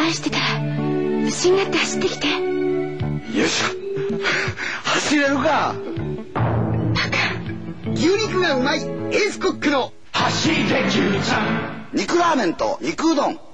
返してたら不審がって走ってきて。 よいしょ。走れるか。 牛肉がうまいエースコックの走りで牛ちゃん。肉ラーメンと肉うどん